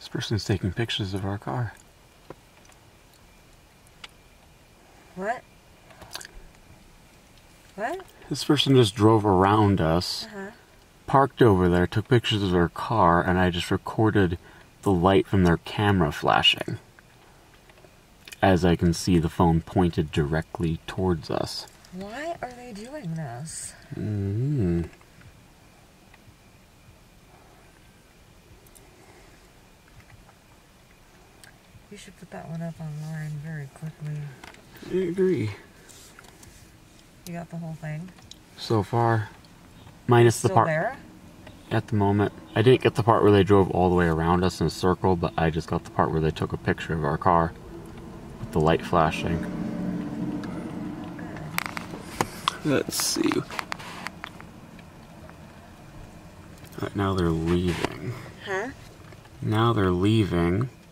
This person's taking pictures of our car. What? What? This person just drove around us, parked over there, took pictures of their car, and I just recorded the light from their camera flashing. As I can see the phone pointed directly towards us. Why are they doing this? You should put that one up online very quickly. I agree. You got the whole thing? So far. Minus the Still part there? at the moment. I didn't get the part where they drove all the way around us in a circle, but I just got the part where they took a picture of our car with the light flashing. Let's see. Right now they're leaving. Huh? Now they're leaving.